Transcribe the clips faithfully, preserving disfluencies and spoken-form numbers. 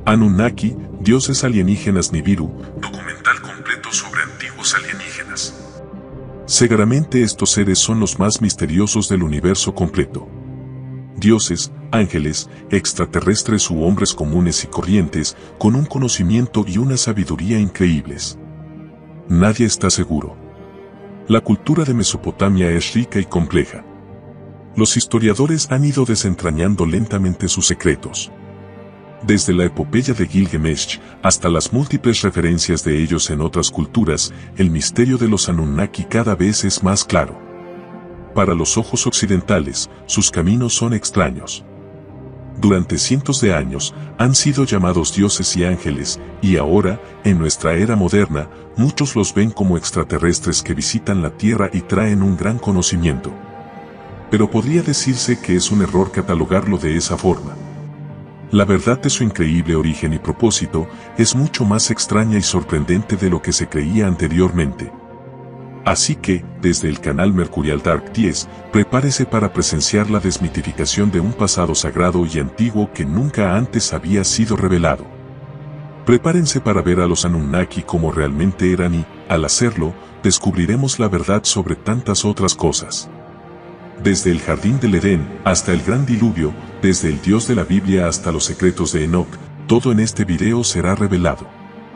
Anunnaki, dioses alienígenas Nibiru, documental completo sobre antiguos alienígenas. Seguramente estos seres son los más misteriosos del universo completo. Dioses, ángeles, extraterrestres u hombres comunes y corrientes, con un conocimiento y una sabiduría increíbles. Nadie está seguro. La cultura de Mesopotamia es rica y compleja. Los historiadores han ido desentrañando lentamente sus secretos. Desde la epopeya de Gilgamesh hasta las múltiples referencias de ellos en otras culturas, el misterio de los Anunnaki cada vez es más claro. Para los ojos occidentales, sus caminos son extraños. Durante cientos de años, han sido llamados dioses y ángeles, y ahora, en nuestra era moderna, muchos los ven como extraterrestres que visitan la Tierra y traen un gran conocimiento. Pero podría decirse que es un error catalogarlo de esa forma. La verdad de su increíble origen y propósito es mucho más extraña y sorprendente de lo que se creía anteriormente. Así que, desde el canal Mercurial Dark diez, prepárese para presenciar la desmitificación de un pasado sagrado y antiguo que nunca antes había sido revelado. Prepárense para ver a los Anunnaki como realmente eran y, al hacerlo, descubriremos la verdad sobre tantas otras cosas. Desde el jardín del Edén hasta el gran diluvio, desde el Dios de la Biblia hasta los secretos de Enoch, todo en este video será revelado.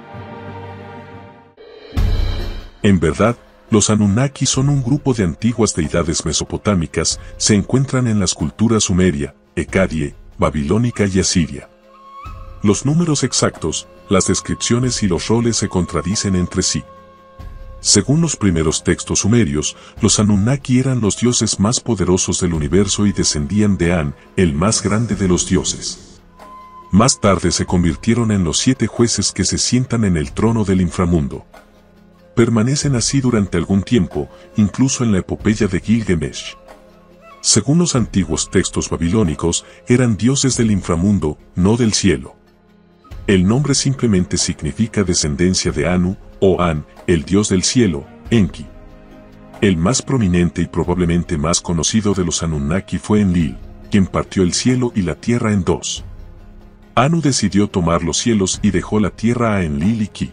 En verdad, los Anunnaki son un grupo de antiguas deidades mesopotámicas, se encuentran en las culturas sumeria, ecadie, babilónica y asiria. Los números exactos, las descripciones y los roles se contradicen entre sí. Según los primeros textos sumerios, los Anunnaki eran los dioses más poderosos del universo y descendían de An, el más grande de los dioses. Más tarde se convirtieron en los siete jueces que se sientan en el trono del inframundo. Permanecen así durante algún tiempo, incluso en la epopeya de Gilgamesh. Según los antiguos textos babilónicos, eran dioses del inframundo, no del cielo. El nombre simplemente significa descendencia de Anu, o An, el dios del cielo, Enki. El más prominente y probablemente más conocido de los Anunnaki fue Enlil, quien partió el cielo y la tierra en dos. Anu decidió tomar los cielos y dejó la tierra a Enlil y Ki.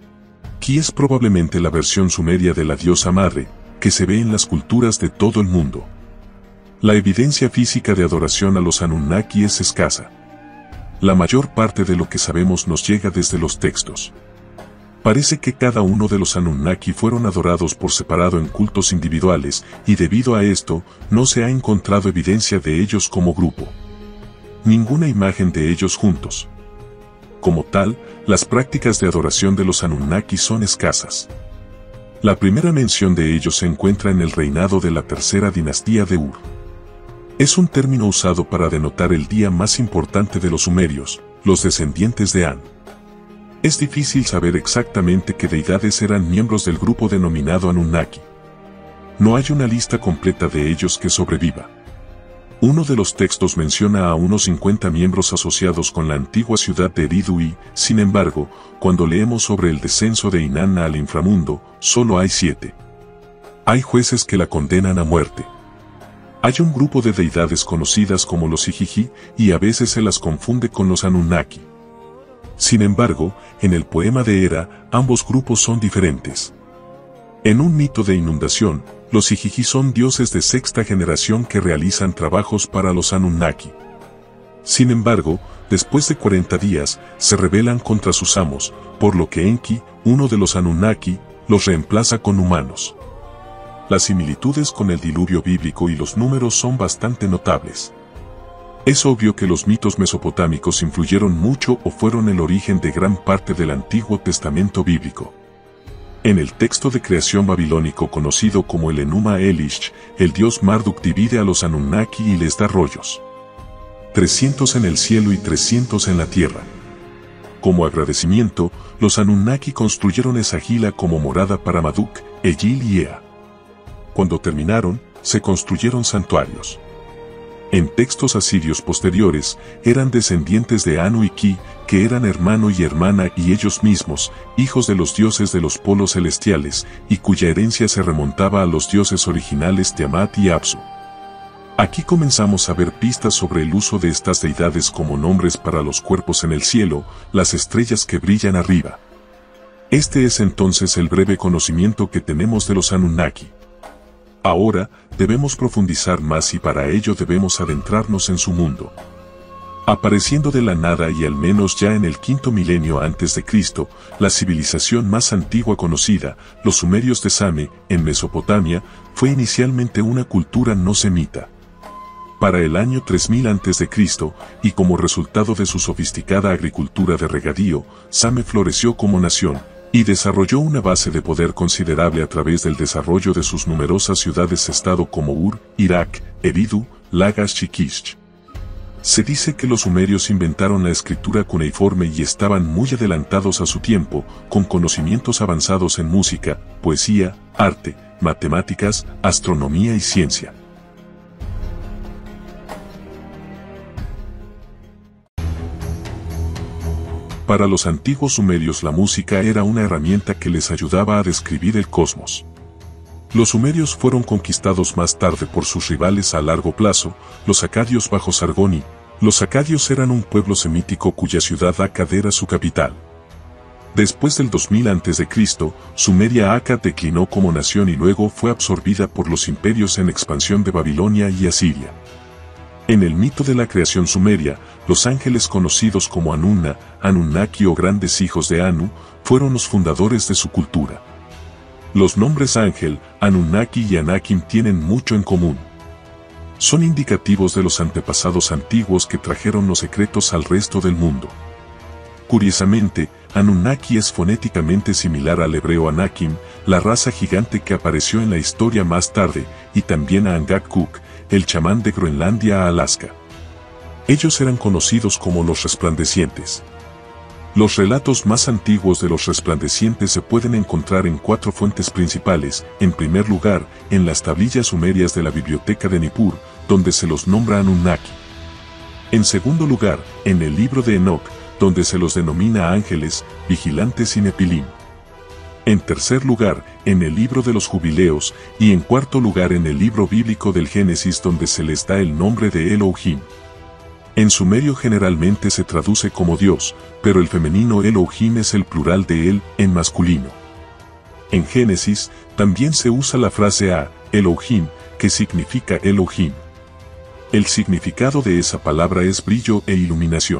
Ki es probablemente la versión sumeria de la diosa madre, que se ve en las culturas de todo el mundo. La evidencia física de adoración a los Anunnaki es escasa. La mayor parte de lo que sabemos nos llega desde los textos. Parece que cada uno de los Anunnaki fueron adorados por separado en cultos individuales, y debido a esto, no se ha encontrado evidencia de ellos como grupo. Ninguna imagen de ellos juntos. Como tal, las prácticas de adoración de los Anunnaki son escasas. La primera mención de ellos se encuentra en el reinado de la tercera dinastía de Ur. Es un término usado para denotar el día más importante de los sumerios, los descendientes de An. Es difícil saber exactamente qué deidades eran miembros del grupo denominado Anunnaki. No hay una lista completa de ellos que sobreviva. Uno de los textos menciona a unos cincuenta miembros asociados con la antigua ciudad de Eridu y, sin embargo, cuando leemos sobre el descenso de Inanna al inframundo, solo hay siete. Hay jueces que la condenan a muerte. Hay un grupo de deidades conocidas como los Igigi, y a veces se las confunde con los Anunnaki. Sin embargo, en el poema de Hera, ambos grupos son diferentes. En un mito de inundación, los Igigi son dioses de sexta generación que realizan trabajos para los Anunnaki. Sin embargo, después de cuarenta días, se rebelan contra sus amos, por lo que Enki, uno de los Anunnaki, los reemplaza con humanos. Las similitudes con el diluvio bíblico y los números son bastante notables. Es obvio que los mitos mesopotámicos influyeron mucho o fueron el origen de gran parte del Antiguo Testamento bíblico. En el texto de creación babilónico conocido como el Enuma Elish, el dios Marduk divide a los Anunnaki y les da rollos. trescientos en el cielo y trescientos en la tierra. Como agradecimiento, los Anunnaki construyeron Esagila como morada para Marduk, Egil y Ea. Cuando terminaron, se construyeron santuarios. En textos asirios posteriores, eran descendientes de Anu y Ki, que eran hermano y hermana y ellos mismos, hijos de los dioses de los polos celestiales, y cuya herencia se remontaba a los dioses originales Tiamat y Apsu. Aquí comenzamos a ver pistas sobre el uso de estas deidades como nombres para los cuerpos en el cielo, las estrellas que brillan arriba. Este es entonces el breve conocimiento que tenemos de los Anunnaki. Ahora, debemos profundizar más y para ello debemos adentrarnos en su mundo. Apareciendo de la nada y al menos ya en el quinto milenio antes de Cristo, la civilización más antigua conocida, los sumerios de Same, en Mesopotamia, fue inicialmente una cultura no semita. Para el año tres mil antes de Cristo, y como resultado de su sofisticada agricultura de regadío, Same floreció como nación, y desarrolló una base de poder considerable a través del desarrollo de sus numerosas ciudades-estado como Ur, Irak, Eridu, Lagash y Kish. Se dice que los sumerios inventaron la escritura cuneiforme y estaban muy adelantados a su tiempo, con conocimientos avanzados en música, poesía, arte, matemáticas, astronomía y ciencia. Para los antiguos sumerios la música era una herramienta que les ayudaba a describir el cosmos. Los sumerios fueron conquistados más tarde por sus rivales a largo plazo, los acadios bajo Sargoni. Los acadios eran un pueblo semítico cuya ciudad Akkad era su capital. Después del dos mil antes de Cristo, Sumeria Akkad declinó como nación y luego fue absorbida por los imperios en expansión de Babilonia y Asiria. En el mito de la creación sumeria, los ángeles conocidos como Anunna, Anunnaki o grandes hijos de Anu, fueron los fundadores de su cultura. Los nombres Ángel, Anunnaki y Anakim tienen mucho en común. Son indicativos de los antepasados antiguos que trajeron los secretos al resto del mundo. Curiosamente, Anunnaki es fonéticamente similar al hebreo Anakim, la raza gigante que apareció en la historia más tarde, y también a Angakok, el chamán de Groenlandia a Alaska. Ellos eran conocidos como los resplandecientes. Los relatos más antiguos de los resplandecientes se pueden encontrar en cuatro fuentes principales. En primer lugar, en las tablillas sumerias de la biblioteca de Nippur, donde se los nombra Anunnaki. En segundo lugar, en el libro de Enoch, donde se los denomina ángeles, vigilantes y nepilim. En tercer lugar, en el libro de los jubileos, y en cuarto lugar en el libro bíblico del Génesis donde se les da el nombre de Elohim. En sumerio generalmente se traduce como Dios, pero el femenino Elohim es el plural de él en masculino. En Génesis, también se usa la frase a, Elohim, que significa Elohim. El significado de esa palabra es brillo e iluminación.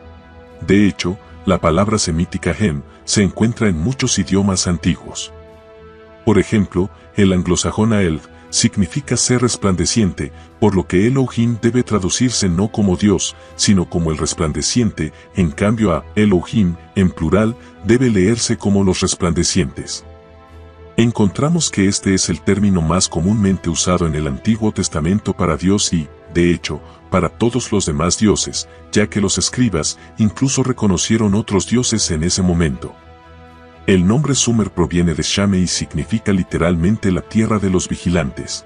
De hecho, la palabra semítica Hem se encuentra en muchos idiomas antiguos. Por ejemplo, el anglosajón Aelf significa ser resplandeciente, por lo que Elohim debe traducirse no como Dios, sino como el resplandeciente, en cambio a Elohim, en plural, debe leerse como los resplandecientes. Encontramos que este es el término más comúnmente usado en el Antiguo Testamento para Dios y, de hecho, para todos los demás dioses, ya que los escribas incluso reconocieron otros dioses en ese momento. El nombre Sumer proviene de Shame y significa literalmente la tierra de los vigilantes.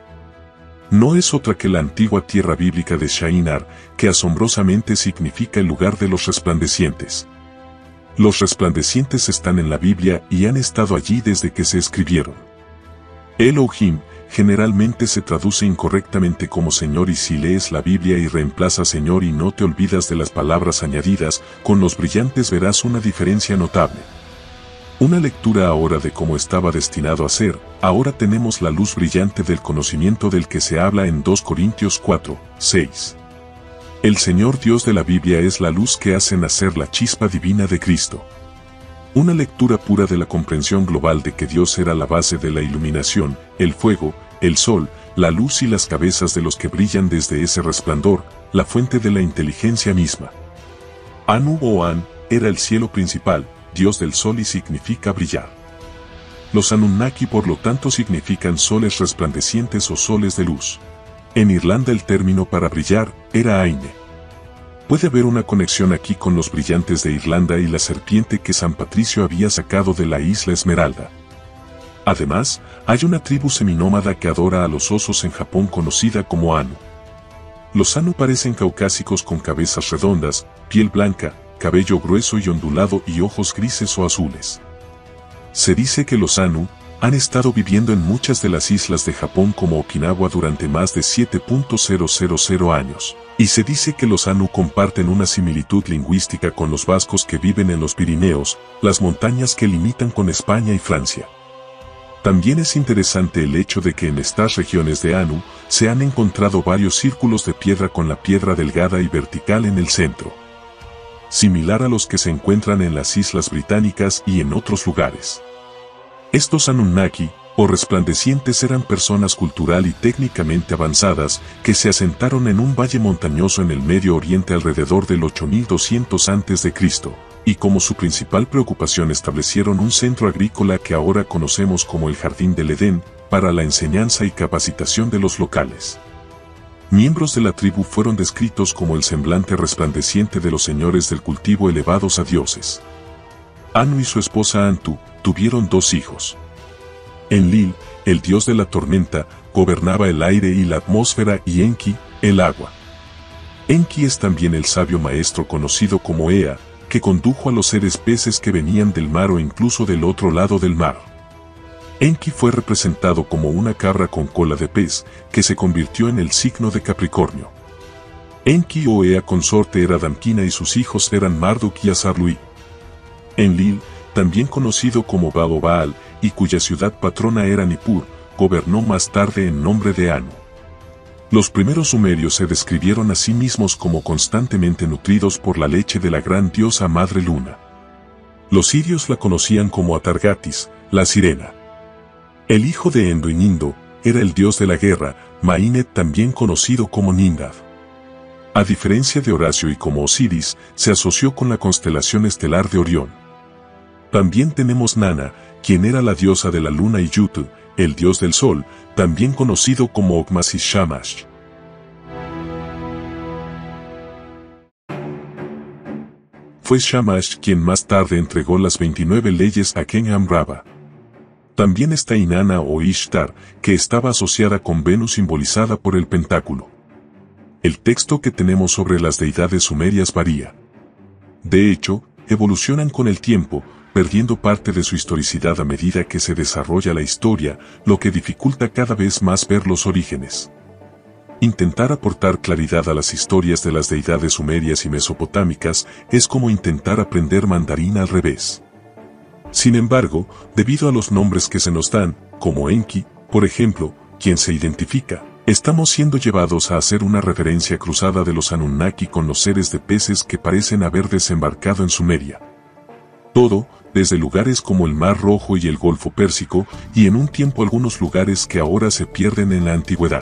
No es otra que la antigua tierra bíblica de Shinar, que asombrosamente significa el lugar de los resplandecientes. Los resplandecientes están en la Biblia y han estado allí desde que se escribieron. Elohim generalmente se traduce incorrectamente como Señor, y si lees la Biblia y reemplaza Señor y no te olvidas de las palabras añadidas, con los brillantes verás una diferencia notable. Una lectura ahora de cómo estaba destinado a ser. Ahora tenemos la luz brillante del conocimiento del que se habla en dos Corintios cuatro, seis. El Señor Dios de la Biblia es la luz que hace nacer la chispa divina de Cristo. Una lectura pura de la comprensión global de que Dios era la base de la iluminación, el fuego, el sol, la luz y las cabezas de los que brillan desde ese resplandor, la fuente de la inteligencia misma. Anu o An era el cielo principal, Dios del sol, y significa brillar. Los Anunnaki por lo tanto significan soles resplandecientes o soles de luz. En Irlanda el término para brillar era Aine. Puede haber una conexión aquí con los brillantes de Irlanda y la serpiente que San Patricio había sacado de la isla Esmeralda. Además, hay una tribu seminómada que adora a los osos en Japón conocida como Anu. Los Anu parecen caucásicos con cabezas redondas, piel blanca, cabello grueso y ondulado y ojos grises o azules. Se dice que los Anu, han estado viviendo en muchas de las islas de Japón como Okinawa durante más de siete mil años, y se dice que los Anu comparten una similitud lingüística con los vascos que viven en los Pirineos, las montañas que limitan con España y Francia. También es interesante el hecho de que en estas regiones de Anu se han encontrado varios círculos de piedra con la piedra delgada y vertical en el centro, similar a los que se encuentran en las Islas Británicas y en otros lugares. Estos Anunnaki, o resplandecientes, eran personas cultural y técnicamente avanzadas que se asentaron en un valle montañoso en el Medio Oriente alrededor del ocho mil doscientos antes de Cristo, y como su principal preocupación establecieron un centro agrícola que ahora conocemos como el Jardín del Edén, para la enseñanza y capacitación de los locales. Miembros de la tribu fueron descritos como el semblante resplandeciente de los señores del cultivo elevados a dioses. Anu y su esposa Antu tuvieron dos hijos. Enlil, el dios de la tormenta, gobernaba el aire y la atmósfera, y Enki, el agua. Enki es también el sabio maestro conocido como Ea, que condujo a los seres peces que venían del mar o incluso del otro lado del mar. Enki fue representado como una cabra con cola de pez, que se convirtió en el signo de Capricornio. Enki o Ea consorte era Damkina y sus hijos eran Marduk y Asarluí. Enlil, también conocido como Baal Baal, y cuya ciudad patrona era Nippur, gobernó más tarde en nombre de Anu. Los primeros sumerios se describieron a sí mismos como constantemente nutridos por la leche de la gran diosa Madre Luna. Los sirios la conocían como Atargatis, la sirena. El hijo de Endo y Nindo era el dios de la guerra, Mainet, también conocido como Nimrod. A diferencia de Horacio y como Osiris, se asoció con la constelación estelar de Orión. También tenemos Nana, quien era la diosa de la luna, y Yutu, el dios del sol, también conocido como Okmas y Shamash. Fue Shamash quien más tarde entregó las veintinueve leyes a Ken-Amraba. También está Inanna o Ishtar, que estaba asociada con Venus simbolizada por el pentáculo. El texto que tenemos sobre las deidades sumerias varía. De hecho, evolucionan con el tiempo, perdiendo parte de su historicidad a medida que se desarrolla la historia, lo que dificulta cada vez más ver los orígenes. Intentar aportar claridad a las historias de las deidades sumerias y mesopotámicas es como intentar aprender mandarín al revés. Sin embargo, debido a los nombres que se nos dan, como Enki, por ejemplo, quien se identifica, estamos siendo llevados a hacer una referencia cruzada de los Anunnaki con los seres de peces que parecen haber desembarcado en Sumeria. Todo, desde lugares como el Mar Rojo y el Golfo Pérsico, y en un tiempo algunos lugares que ahora se pierden en la antigüedad.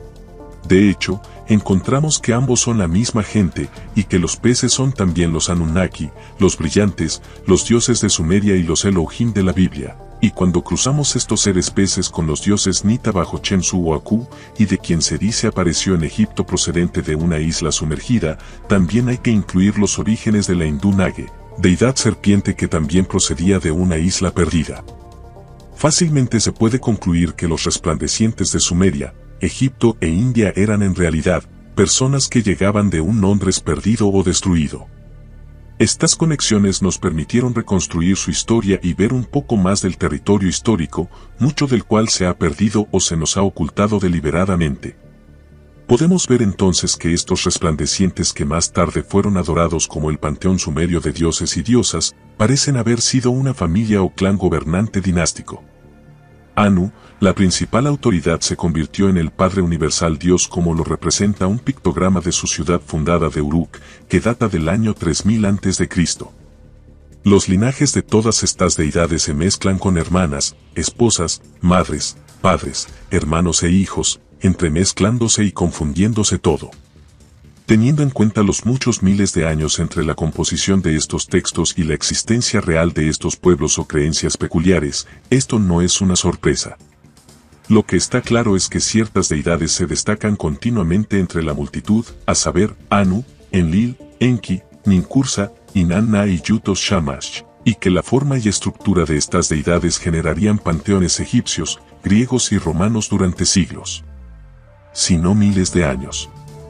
De hecho, encontramos que ambos son la misma gente, y que los peces son también los Anunnaki, los brillantes, los dioses de Sumeria y los Elohim de la Biblia. Y cuando cruzamos estos seres peces con los dioses Nita bajo Chemsu o Aku, y de quien se dice apareció en Egipto procedente de una isla sumergida, también hay que incluir los orígenes de la hindú Nage, deidad serpiente que también procedía de una isla perdida. Fácilmente se puede concluir que los resplandecientes de Sumeria, Egipto e India eran en realidad personas que llegaban de un Londres perdido o destruido. Estas conexiones nos permitieron reconstruir su historia y ver un poco más del territorio histórico, mucho del cual se ha perdido o se nos ha ocultado deliberadamente. Podemos ver entonces que estos resplandecientes que más tarde fueron adorados como el panteón sumerio de dioses y diosas, parecen haber sido una familia o clan gobernante dinástico. Anu, la principal autoridad, se convirtió en el Padre Universal Dios como lo representa un pictograma de su ciudad fundada de Uruk, que data del año tres mil antes de Cristo. Los linajes de todas estas deidades se mezclan con hermanas, esposas, madres, padres, hermanos e hijos, entremezclándose y confundiéndose todo. Teniendo en cuenta los muchos miles de años entre la composición de estos textos y la existencia real de estos pueblos o creencias peculiares, esto no es una sorpresa. Lo que está claro es que ciertas deidades se destacan continuamente entre la multitud, a saber, Anu, Enlil, Enki, Ninkursa, Inanna y Yutos Shamash, y que la forma y estructura de estas deidades generarían panteones egipcios, griegos y romanos durante siglos, si no miles de años.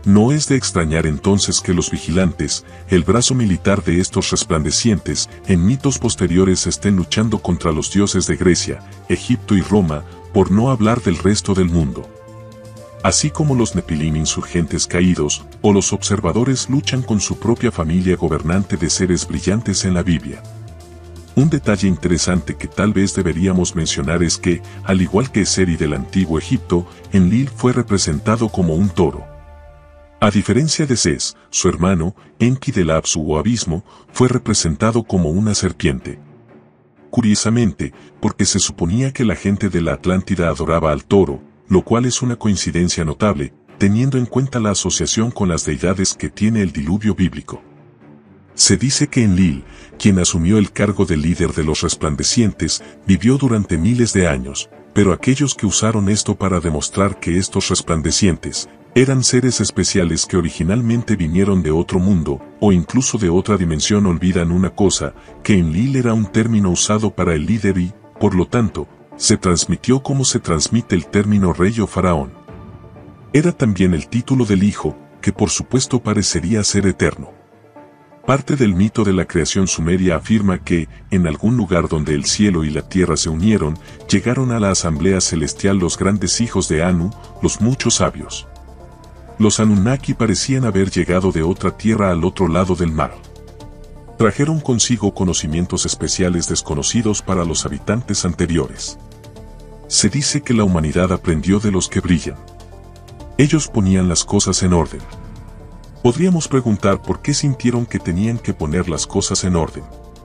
No es de extrañar entonces que los vigilantes, el brazo militar de estos resplandecientes, en mitos posteriores estén luchando contra los dioses de Grecia, Egipto y Roma, por no hablar del resto del mundo. Así como los Nepilim insurgentes caídos, o los observadores luchan con su propia familia gobernante de seres brillantes en la Biblia. Un detalle interesante que tal vez deberíamos mencionar es que, al igual que Seri del antiguo Egipto, Enlil fue representado como un toro. A diferencia de Ses, su hermano, Enki del Apsu o Abismo, fue representado como una serpiente. Curiosamente, porque se suponía que la gente de la Atlántida adoraba al toro, lo cual es una coincidencia notable, teniendo en cuenta la asociación con las deidades que tiene el diluvio bíblico. Se dice que Enlil, quien asumió el cargo de líder de los resplandecientes, vivió durante miles de años, pero aquellos que usaron esto para demostrar que estos resplandecientes eran seres especiales que originalmente vinieron de otro mundo, o incluso de otra dimensión, olvidan una cosa, que Enlil era un término usado para el líder y, por lo tanto, se transmitió como se transmite el término rey o faraón. Era también el título del hijo, que por supuesto parecería ser eterno. Parte del mito de la creación sumeria afirma que, en algún lugar donde el cielo y la tierra se unieron, llegaron a la asamblea celestial los grandes hijos de Anu, los muchos sabios. Los Anunnaki parecían haber llegado de otra tierra al otro lado del mar. Trajeron consigo conocimientos especiales desconocidos para los habitantes anteriores. Se dice que la humanidad aprendió de los que brillan. Ellos ponían las cosas en orden. Podríamos preguntar por qué sintieron que tenían que poner las cosas en orden.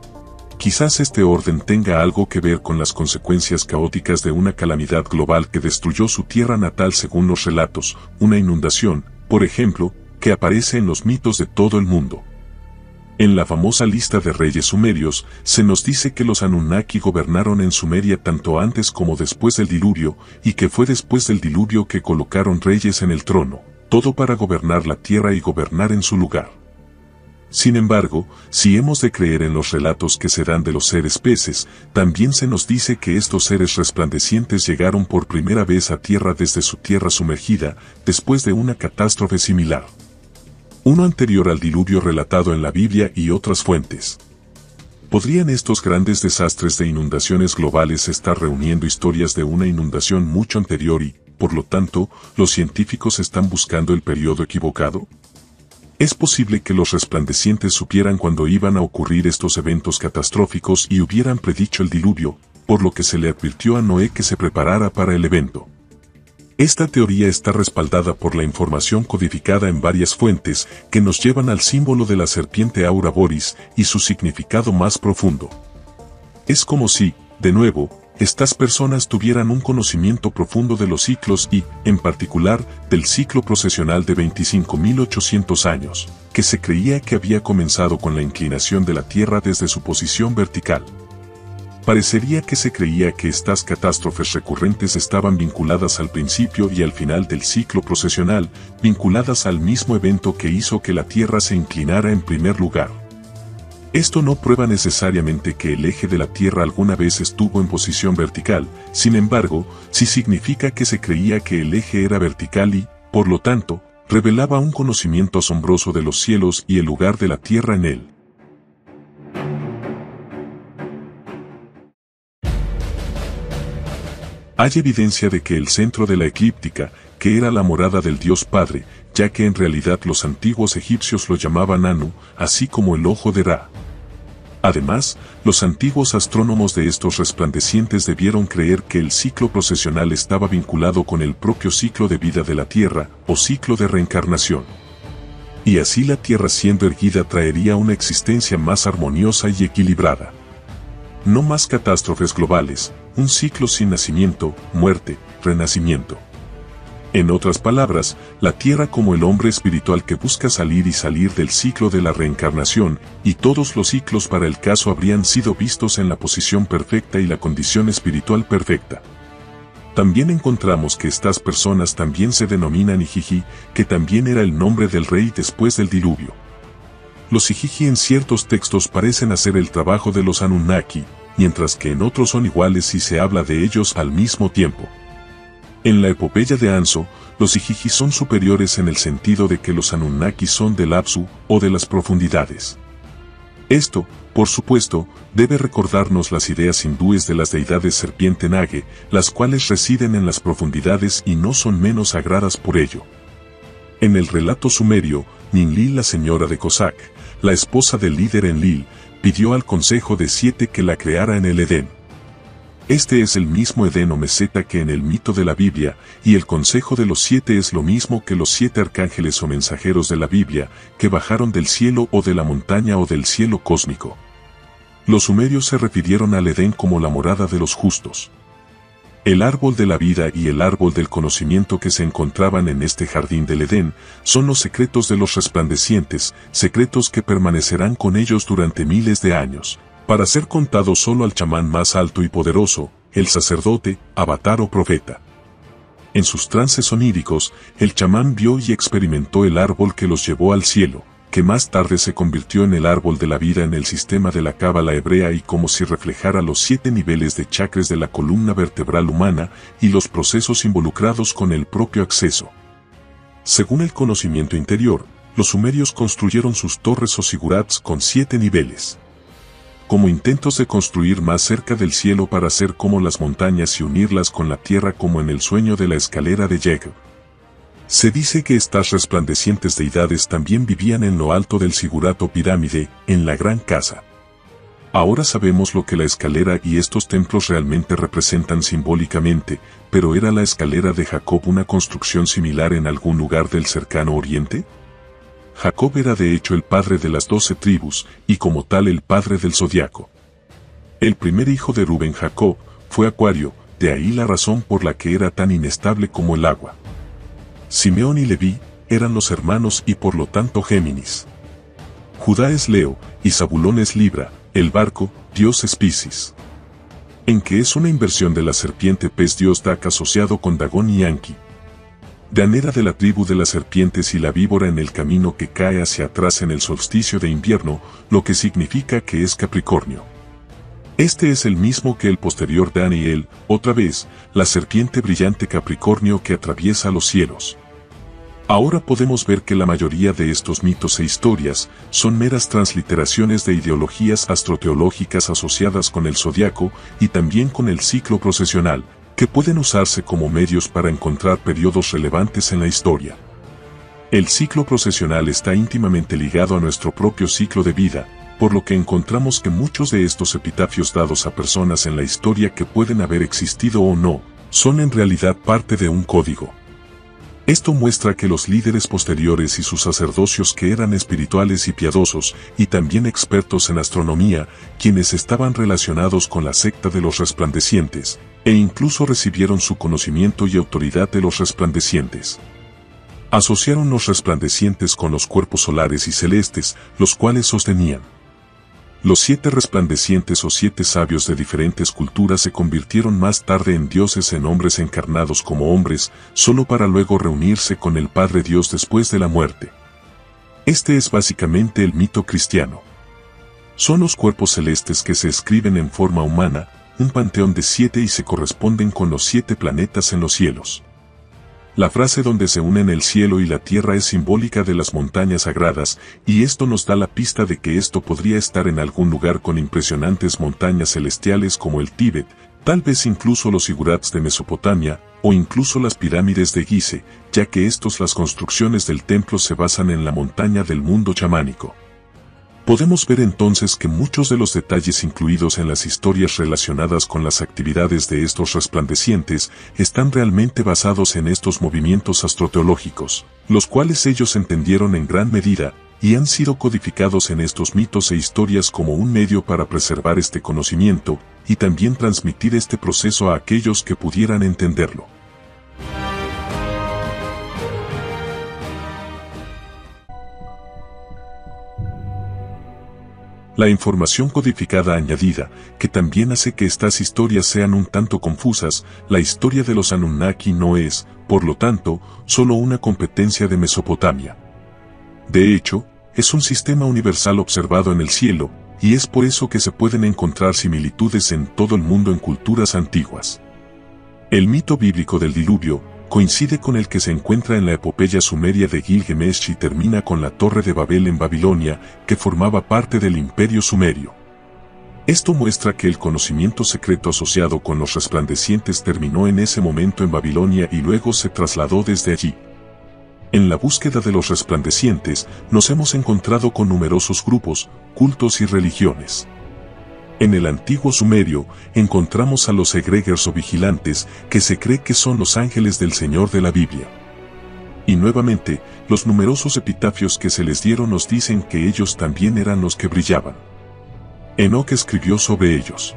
Quizás este orden tenga algo que ver con las consecuencias caóticas de una calamidad global que destruyó su tierra natal según los relatos, una inundación, por ejemplo, que aparece en los mitos de todo el mundo. En la famosa lista de reyes sumerios, se nos dice que los Anunnaki gobernaron en Sumeria tanto antes como después del diluvio, y que fue después del diluvio que colocaron reyes en el trono, todo para gobernar la tierra y gobernar en su lugar. Sin embargo, si hemos de creer en los relatos que se dan de los seres peces, también se nos dice que estos seres resplandecientes llegaron por primera vez a tierra desde su tierra sumergida, después de una catástrofe similar. Uno anterior al diluvio relatado en la Biblia y otras fuentes. ¿Podrían estos grandes desastres de inundaciones globales estar reuniendo historias de una inundación mucho anterior y, por lo tanto, los científicos están buscando el periodo equivocado? Es posible que los resplandecientes supieran cuándo iban a ocurrir estos eventos catastróficos y hubieran predicho el diluvio, por lo que se le advirtió a Noé que se preparara para el evento. Esta teoría está respaldada por la información codificada en varias fuentes que nos llevan al símbolo de la serpiente Aura Boris y su significado más profundo. Es como si, de nuevo, estas personas tuvieran un conocimiento profundo de los ciclos y, en particular, del ciclo procesional de veinticinco mil ochocientos años, que se creía que había comenzado con la inclinación de la Tierra desde su posición vertical. Parecería que se creía que estas catástrofes recurrentes estaban vinculadas al principio y al final del ciclo procesional, vinculadas al mismo evento que hizo que la Tierra se inclinara en primer lugar. Esto no prueba necesariamente que el eje de la Tierra alguna vez estuvo en posición vertical, sin embargo, sí significa que se creía que el eje era vertical y, por lo tanto, revelaba un conocimiento asombroso de los cielos y el lugar de la Tierra en él. Hay evidencia de que el centro de la eclíptica, que era la morada del Dios Padre, ya que en realidad los antiguos egipcios lo llamaban Anu, así como el ojo de Ra. Además, los antiguos astrónomos de estos resplandecientes debieron creer que el ciclo procesional estaba vinculado con el propio ciclo de vida de la Tierra, o ciclo de reencarnación. Y así la Tierra siendo erguida traería una existencia más armoniosa y equilibrada. No más catástrofes globales, un ciclo sin nacimiento, muerte, renacimiento. En otras palabras, la Tierra como el hombre espiritual que busca salir y salir del ciclo de la reencarnación, y todos los ciclos para el caso habrían sido vistos en la posición perfecta y la condición espiritual perfecta. También encontramos que estas personas también se denominan Igigi, que también era el nombre del rey después del diluvio. Los Igigi en ciertos textos parecen hacer el trabajo de los Anunnaki, mientras que en otros son iguales y se habla de ellos al mismo tiempo. En la epopeya de Anso, los Igigi son superiores en el sentido de que los Anunnaki son del Apsu o de las profundidades. Esto, por supuesto, debe recordarnos las ideas hindúes de las deidades serpiente Nage, las cuales residen en las profundidades y no son menos sagradas por ello. En el relato sumerio, Ninlil, la señora de Cossack, la esposa del líder Enlil, pidió al Consejo de Siete que la creara en el Edén. Este es el mismo Edén o meseta que en el mito de la Biblia, y el Consejo de los Siete es lo mismo que los siete arcángeles o mensajeros de la Biblia, que bajaron del cielo o de la montaña o del cielo cósmico. Los sumerios se refirieron al Edén como la morada de los justos. El árbol de la vida y el árbol del conocimiento que se encontraban en este jardín del Edén son los secretos de los resplandecientes, secretos que permanecerán con ellos durante miles de años, para ser contados solo al chamán más alto y poderoso, el sacerdote, avatar o profeta. En sus trances oníricos, el chamán vio y experimentó el árbol que los llevó al cielo, que más tarde se convirtió en el árbol de la vida en el sistema de la cábala hebrea y como si reflejara los siete niveles de chakras de la columna vertebral humana y los procesos involucrados con el propio acceso. Según el conocimiento interior, los sumerios construyeron sus torres o sigurats con siete niveles, como intentos de construir más cerca del cielo para ser como las montañas y unirlas con la tierra como en el sueño de la escalera de Jacob. Se dice que estas resplandecientes deidades también vivían en lo alto del sigurat o pirámide, en la gran casa. Ahora sabemos lo que la escalera y estos templos realmente representan simbólicamente, pero ¿era la escalera de Jacob una construcción similar en algún lugar del cercano oriente? Jacob era de hecho el padre de las doce tribus, y como tal el padre del zodiaco. El primer hijo de Rubén, Jacob, fue Acuario, de ahí la razón por la que era tan inestable como el agua. Simeón y Leví eran los hermanos y por lo tanto Géminis. Judá es Leo, y Zabulón es Libra, el barco, Dios es Piscis. En que es una inversión de la serpiente pez Dios Dak asociado con Dagón y Anki. Dan era de la tribu de las serpientes y la víbora en el camino que cae hacia atrás en el solsticio de invierno, lo que significa que es Capricornio. Este es el mismo que el posterior Daniel, otra vez, la serpiente brillante Capricornio que atraviesa los cielos. Ahora podemos ver que la mayoría de estos mitos e historias son meras transliteraciones de ideologías astroteológicas asociadas con el zodiaco y también con el ciclo procesional, que pueden usarse como medios para encontrar periodos relevantes en la historia. El ciclo procesional está íntimamente ligado a nuestro propio ciclo de vida, por lo que encontramos que muchos de estos epitafios dados a personas en la historia que pueden haber existido o no, son en realidad parte de un código. Esto muestra que los líderes posteriores y sus sacerdocios que eran espirituales y piadosos, y también expertos en astronomía, quienes estaban relacionados con la secta de los resplandecientes, e incluso recibieron su conocimiento y autoridad de los resplandecientes. Asociaron los resplandecientes con los cuerpos solares y celestes, los cuales sostenían. Los siete resplandecientes o siete sabios de diferentes culturas se convirtieron más tarde en dioses en hombres encarnados como hombres, solo para luego reunirse con el Padre Dios después de la muerte. Este es básicamente el mito cristiano. Son los cuerpos celestes que se escriben en forma humana, un panteón de siete y se corresponden con los siete planetas en los cielos. La frase donde se unen el cielo y la tierra es simbólica de las montañas sagradas, y esto nos da la pista de que esto podría estar en algún lugar con impresionantes montañas celestiales como el Tíbet, tal vez incluso los sigurats de Mesopotamia, o incluso las pirámides de Gizeh, ya que estos las construcciones del templo se basan en la montaña del mundo chamánico. Podemos ver entonces que muchos de los detalles incluidos en las historias relacionadas con las actividades de estos resplandecientes están realmente basados en estos movimientos astroteológicos, los cuales ellos entendieron en gran medida, y han sido codificados en estos mitos e historias como un medio para preservar este conocimiento, y también transmitir este proceso a aquellos que pudieran entenderlo. La información codificada añadida, que también hace que estas historias sean un tanto confusas, la historia de los Anunnaki no es, por lo tanto, solo una competencia de Mesopotamia. De hecho, es un sistema universal observado en el cielo, y es por eso que se pueden encontrar similitudes en todo el mundo en culturas antiguas. El mito bíblico del diluvio coincide con el que se encuentra en la epopeya sumeria de Gilgamesh y termina con la Torre de Babel en Babilonia, que formaba parte del imperio sumerio. Esto muestra que el conocimiento secreto asociado con los resplandecientes terminó en ese momento en Babilonia y luego se trasladó desde allí. En la búsqueda de los resplandecientes, nos hemos encontrado con numerosos grupos, cultos y religiones. En el antiguo Sumerio, encontramos a los egregores o vigilantes, que se cree que son los ángeles del Señor de la Biblia. Y nuevamente, los numerosos epitafios que se les dieron nos dicen que ellos también eran los que brillaban. Enoc escribió sobre ellos.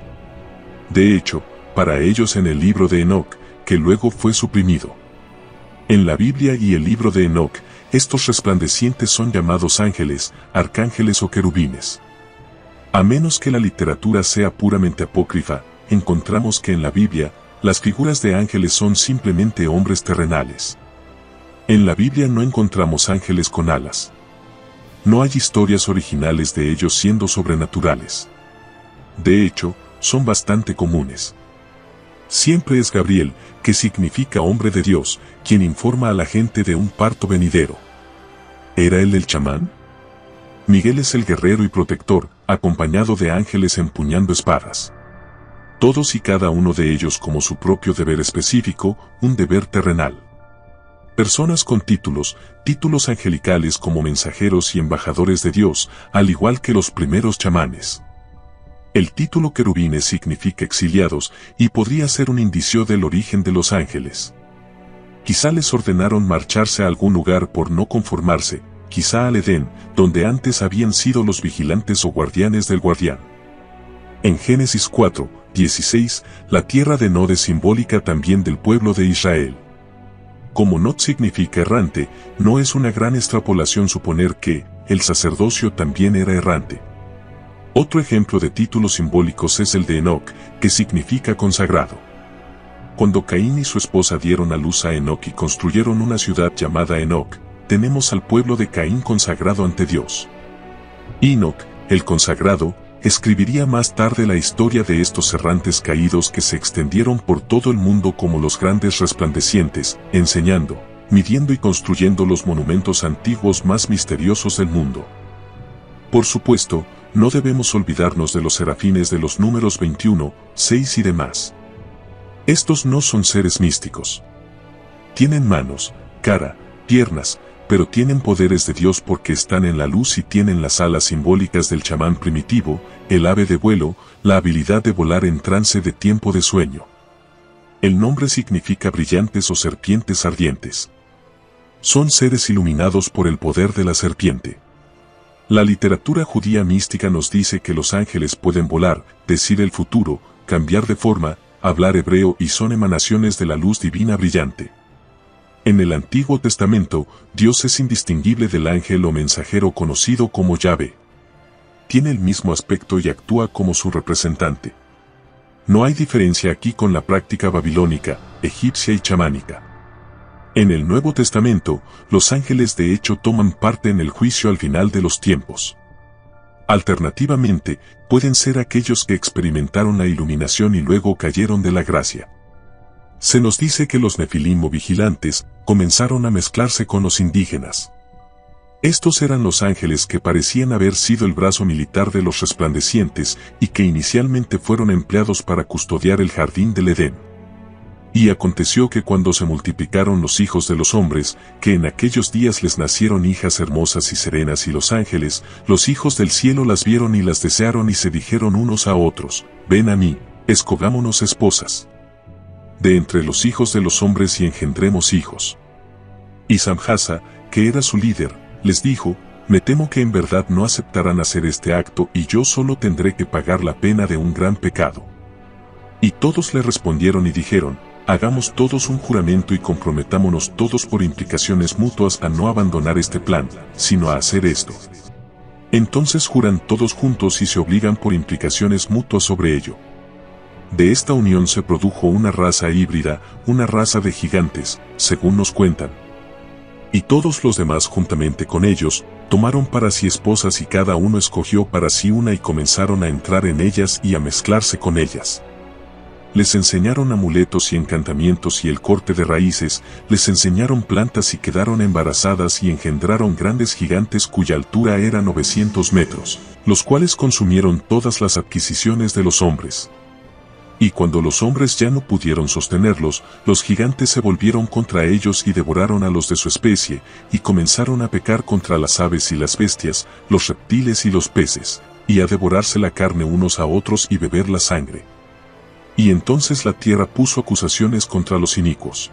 De hecho, para ellos en el libro de Enoc, que luego fue suprimido. En la Biblia y el libro de Enoc, estos resplandecientes son llamados ángeles, arcángeles o querubines. A menos que la literatura sea puramente apócrifa, encontramos que en la Biblia, las figuras de ángeles son simplemente hombres terrenales. En la Biblia no encontramos ángeles con alas. No hay historias originales de ellos siendo sobrenaturales. De hecho, son bastante comunes. Siempre es Gabriel, que significa hombre de Dios, quien informa a la gente de un parto venidero. ¿Era él el chamán? Miguel es el guerrero y protector, acompañado de ángeles empuñando espadas. Todos y cada uno de ellos como su propio deber específico, un deber terrenal. Personas con títulos, títulos angelicales como mensajeros y embajadores de Dios, al igual que los primeros chamanes. El título querubines significa exiliados y podría ser un indicio del origen de los ángeles. Quizá les ordenaron marcharse a algún lugar por no conformarse, quizá al Edén, donde antes habían sido los vigilantes o guardianes del guardián. En Génesis cuatro, dieciséis, la tierra de Nod es simbólica también del pueblo de Israel. Como Nod significa errante, no es una gran extrapolación suponer que el sacerdocio también era errante. Otro ejemplo de títulos simbólicos es el de Enoc, que significa consagrado. Cuando Caín y su esposa dieron a luz a Enoc y construyeron una ciudad llamada Enoc, tenemos al pueblo de Caín consagrado ante Dios. Enoc, el consagrado, escribiría más tarde la historia de estos errantes caídos que se extendieron por todo el mundo como los grandes resplandecientes, enseñando, midiendo y construyendo los monumentos antiguos más misteriosos del mundo. Por supuesto, no debemos olvidarnos de los serafines de los números veintiuno, seis y demás. Estos no son seres místicos. Tienen manos, cara, piernas, pero tienen poderes de Dios porque están en la luz y tienen las alas simbólicas del chamán primitivo, el ave de vuelo, la habilidad de volar en trance de tiempo de sueño. El nombre significa brillantes o serpientes ardientes. Son seres iluminados por el poder de la serpiente. La literatura judía mística nos dice que los ángeles pueden volar, decir el futuro, cambiar de forma, hablar hebreo y son emanaciones de la luz divina brillante. En el Antiguo Testamento, Dios es indistinguible del ángel o mensajero conocido como Yahvé. Tiene el mismo aspecto y actúa como su representante. No hay diferencia aquí con la práctica babilónica, egipcia y chamánica. En el Nuevo Testamento, los ángeles de hecho toman parte en el juicio al final de los tiempos. Alternativamente, pueden ser aquellos que experimentaron la iluminación y luego cayeron de la gracia. Se nos dice que los nefilim o vigilantes comenzaron a mezclarse con los indígenas. Estos eran los ángeles que parecían haber sido el brazo militar de los resplandecientes y que inicialmente fueron empleados para custodiar el jardín del Edén. Y aconteció que cuando se multiplicaron los hijos de los hombres, que en aquellos días les nacieron hijas hermosas y serenas y los ángeles, los hijos del cielo las vieron y las desearon y se dijeron unos a otros, ven a mí, escogámonos esposas de entre los hijos de los hombres y engendremos hijos. Y Samjasa, que era su líder, les dijo, me temo que en verdad no aceptarán hacer este acto y yo solo tendré que pagar la pena de un gran pecado. Y todos le respondieron y dijeron, hagamos todos un juramento y comprometámonos todos por implicaciones mutuas a no abandonar este plan, sino a hacer esto. Entonces juran todos juntos y se obligan por implicaciones mutuas sobre ello. De esta unión se produjo una raza híbrida, una raza de gigantes, según nos cuentan. Y todos los demás juntamente con ellos, tomaron para sí esposas y cada uno escogió para sí una y comenzaron a entrar en ellas y a mezclarse con ellas. Les enseñaron amuletos y encantamientos y el corte de raíces, les enseñaron plantas y quedaron embarazadas y engendraron grandes gigantes cuya altura era novecientos metros, los cuales consumieron todas las adquisiciones de los hombres. Y cuando los hombres ya no pudieron sostenerlos, los gigantes se volvieron contra ellos y devoraron a los de su especie, y comenzaron a pecar contra las aves y las bestias, los reptiles y los peces, y a devorarse la carne unos a otros y beber la sangre. Y entonces la tierra puso acusaciones contra los inicuos.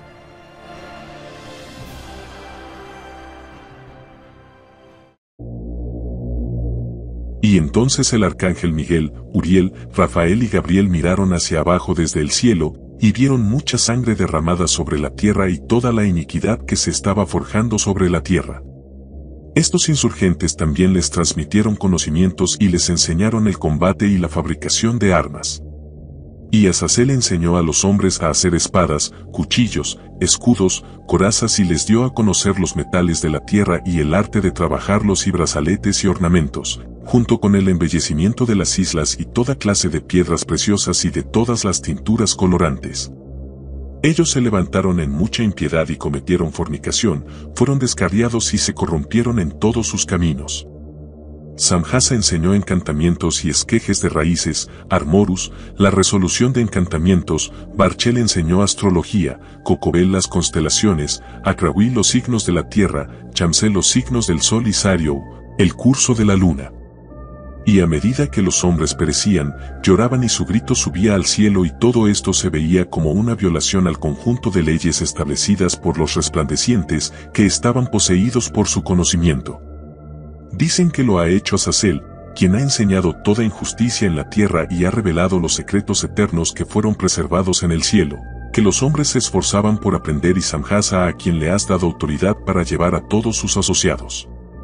Y entonces el arcángel Miguel, Uriel, Rafael y Gabriel miraron hacia abajo desde el cielo, y vieron mucha sangre derramada sobre la tierra y toda la iniquidad que se estaba forjando sobre la tierra. Estos insurgentes también les transmitieron conocimientos y les enseñaron el combate y la fabricación de armas. Y Azazel enseñó a los hombres a hacer espadas, cuchillos, escudos, corazas y les dio a conocer los metales de la tierra y el arte de trabajarlos y brazaletes y ornamentos, junto con el embellecimiento de las islas y toda clase de piedras preciosas y de todas las tinturas colorantes. Ellos se levantaron en mucha impiedad y cometieron fornicación, fueron descarriados y se corrompieron en todos sus caminos. Samjasa enseñó encantamientos y esquejes de raíces, Armorus, la resolución de encantamientos, Barchel enseñó astrología, Cocobel las constelaciones, Acrahui los signos de la tierra, Chamsé los signos del sol y Sariou, el curso de la luna. Y a medida que los hombres perecían, lloraban y su grito subía al cielo y todo esto se veía como una violación al conjunto de leyes establecidas por los resplandecientes que estaban poseídos por su conocimiento. Dicen que lo ha hecho Azazel, quien ha enseñado toda injusticia en la tierra y ha revelado los secretos eternos que fueron preservados en el cielo, que los hombres se esforzaban por aprender y Samjasa a quien le has dado autoridad para llevar a todos sus asociados.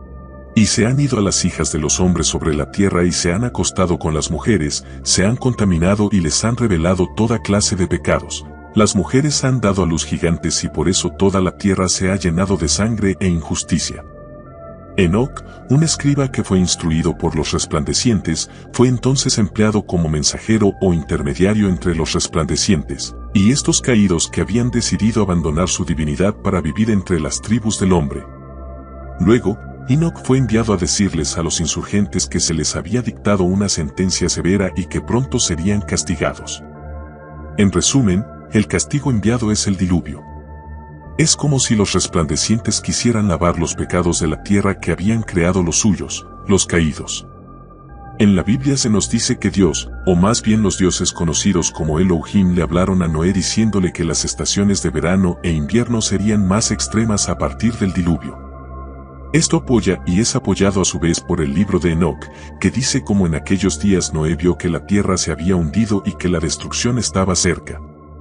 Y se han ido a las hijas de los hombres sobre la tierra y se han acostado con las mujeres, se han contaminado y les han revelado toda clase de pecados. Las mujeres han dado a luz gigantes y por eso toda la tierra se ha llenado de sangre e injusticia. Enoc, un escriba que fue instruido por los resplandecientes, fue entonces empleado como mensajero o intermediario entre los resplandecientes, y estos caídos que habían decidido abandonar su divinidad para vivir entre las tribus del hombre. Luego, Enoc fue enviado a decirles a los insurgentes que se les había dictado una sentencia severa y que pronto serían castigados. En resumen, el castigo enviado es el diluvio. Es como si los resplandecientes quisieran lavar los pecados de la tierra que habían creado los suyos, los caídos. En la Biblia se nos dice que Dios, o más bien los dioses conocidos como Elohim, le hablaron a Noé diciéndole que las estaciones de verano e invierno serían más extremas a partir del diluvio. Esto apoya y es apoyado a su vez por el libro de Enoc, que dice como en aquellos días Noé vio que la tierra se había hundido y que la destrucción estaba cerca.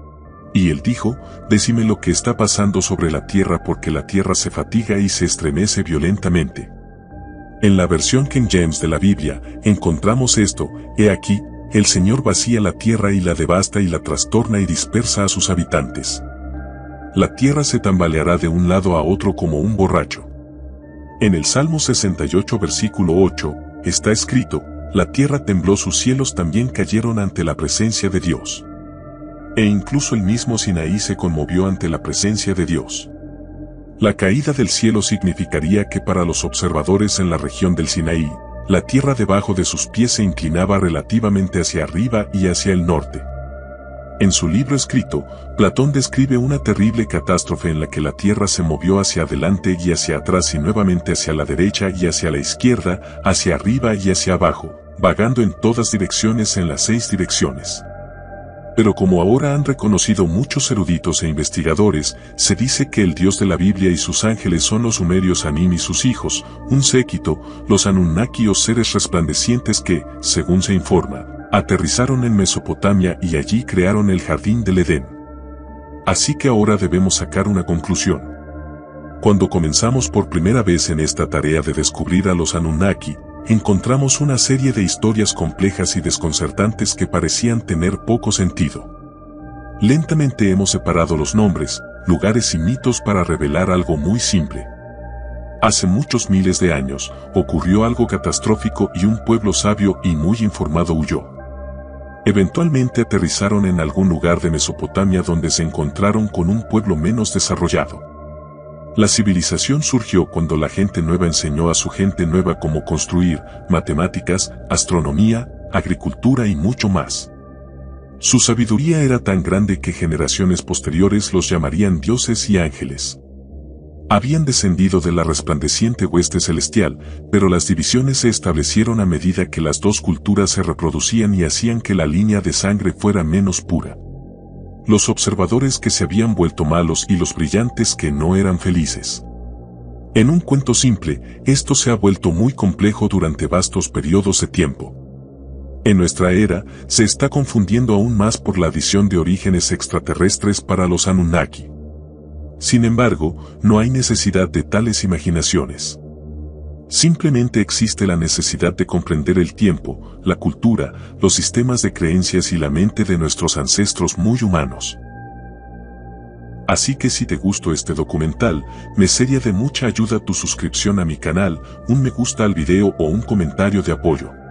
Y él dijo, decime lo que está pasando sobre la tierra porque la tierra se fatiga y se estremece violentamente. En la versión King James de la Biblia, encontramos esto, he aquí, el Señor vacía la tierra y la devasta y la trastorna y dispersa a sus habitantes. La tierra se tambaleará de un lado a otro como un borracho. En el Salmo sesenta y ocho versículo ocho, está escrito, la tierra tembló, sus cielos también cayeron ante la presencia de Dios. E incluso el mismo Sinaí se conmovió ante la presencia de Dios. La caída del cielo significaría que para los observadores en la región del Sinaí, la tierra debajo de sus pies se inclinaba relativamente hacia arriba y hacia el norte. En su libro escrito, Platón describe una terrible catástrofe en la que la tierra se movió hacia adelante y hacia atrás y nuevamente hacia la derecha y hacia la izquierda, hacia arriba y hacia abajo, vagando en todas direcciones en las seis direcciones. Pero como ahora han reconocido muchos eruditos e investigadores, se dice que el Dios de la Biblia y sus ángeles son los sumerios Anim y sus hijos, un séquito, los Anunnaki o seres resplandecientes que, según se informa, aterrizaron en Mesopotamia y allí crearon el jardín del Edén. Así que ahora debemos sacar una conclusión. Cuando comenzamos por primera vez en esta tarea de descubrir a los Anunnaki, encontramos una serie de historias complejas y desconcertantes que parecían tener poco sentido. Lentamente hemos separado los nombres, lugares y mitos para revelar algo muy simple. Hace muchos miles de años, ocurrió algo catastrófico y un pueblo sabio y muy informado huyó. Eventualmente aterrizaron en algún lugar de Mesopotamia donde se encontraron con un pueblo menos desarrollado. La civilización surgió cuando la gente nueva enseñó a su gente nueva cómo construir, matemáticas, astronomía, agricultura y mucho más. Su sabiduría era tan grande que generaciones posteriores los llamarían dioses y ángeles. Habían descendido de la resplandeciente hueste celestial, pero las divisiones se establecieron a medida que las dos culturas se reproducían y hacían que la línea de sangre fuera menos pura. Los observadores que se habían vuelto malos y los brillantes que no eran felices. En un cuento simple, esto se ha vuelto muy complejo durante vastos periodos de tiempo. En nuestra era, se está confundiendo aún más por la adición de orígenes extraterrestres para los Anunnaki. Sin embargo, no hay necesidad de tales imaginaciones. Simplemente existe la necesidad de comprender el tiempo, la cultura, los sistemas de creencias y la mente de nuestros ancestros muy humanos. Así que si te gustó este documental, me sería de mucha ayuda tu suscripción a mi canal, un me gusta al video o un comentario de apoyo.